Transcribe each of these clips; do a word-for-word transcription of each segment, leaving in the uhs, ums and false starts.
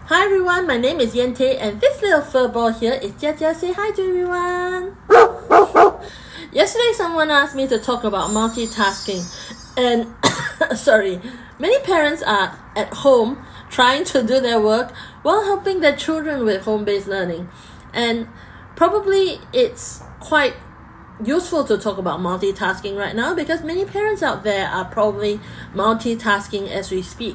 Hi everyone, my name is Jia Jia Tay and this little furball here is Jia Jia. Say hi to everyone. Yesterday someone asked me to talk about multitasking and sorry, many parents are at home trying to do their work while helping their children with home-based learning, and probably it's quite useful to talk about multitasking right now because many parents out there are probably multitasking as we speak.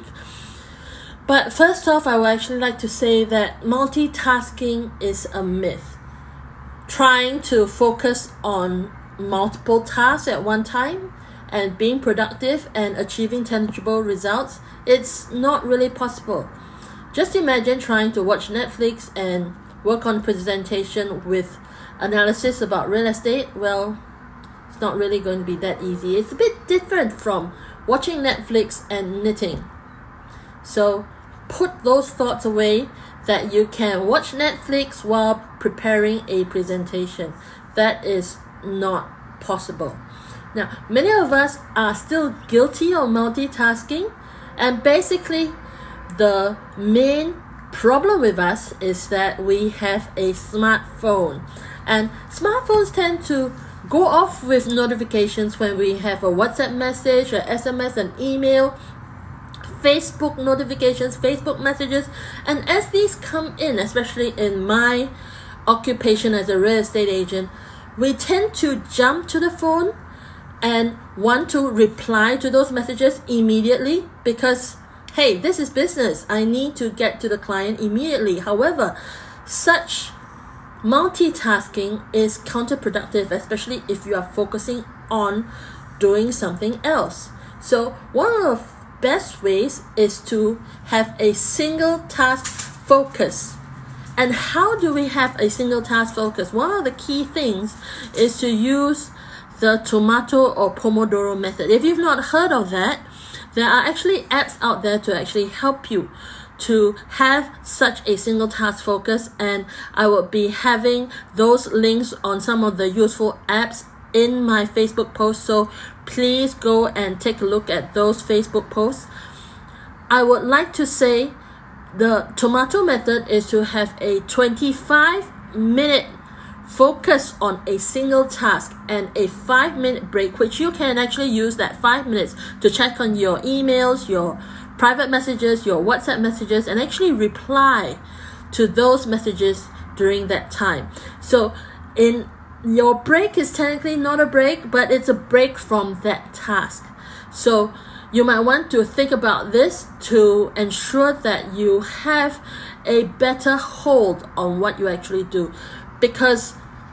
But first off, I would actually like to say that multitasking is a myth. Trying to focus on multiple tasks at one time and being productive and achieving tangible results, it's not really possible. Just imagine trying to watch Netflix and work on presentation with analysis about real estate. Well, it's not really going to be that easy. It's a bit different from watching Netflix and knitting. So put those thoughts away that you can watch Netflix while preparing a presentation. That is not possible. Now, many of us are still guilty of multitasking, and basically the main problem with us is that we have a smartphone, and smartphones tend to go off with notifications when we have a WhatsApp message, a S M S, an email, Facebook notifications, Facebook messages, and as these come in, especially in my occupation as a real estate agent, we tend to jump to the phone and want to reply to those messages immediately because, hey, this is business. I need to get to the client immediately. However, such multitasking is counterproductive, especially if you are focusing on doing something else. So one of the best ways is to have a single task focus. And how do we have a single task focus? One of the key things is to use the tomato or Pomodoro method. If you've not heard of that, there are actually apps out there to actually help you to have such a single task focus, and I will be having those links on some of the useful apps in my Facebook post, so please go and take a look at those Facebook posts. I would like to say the tomato method is to have a twenty-five minute focus on a single task and a five minute break, which you can actually use that five minutes to check on your emails, your private messages, your WhatsApp messages, and actually reply to those messages during that time. So in your break is technically not a break, but it's a break from that task. So you might want to think about this to ensure that you have a better hold on what you actually do, because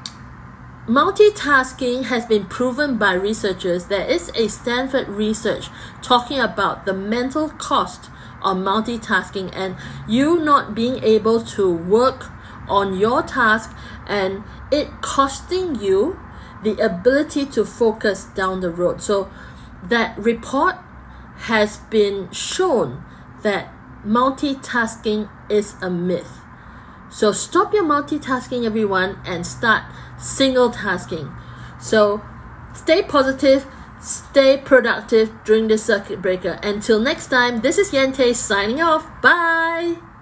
multitasking has been proven by researchers. There is a Stanford research talking about the mental cost of multitasking and you not being able to work on your task and it costing you the ability to focus down the road. So that report has been shown that multitasking is a myth. So stop your multitasking, everyone, and start single tasking. So stay positive, stay productive during this circuit breaker. Until next time, this is Jia Jia Tay signing off. Bye!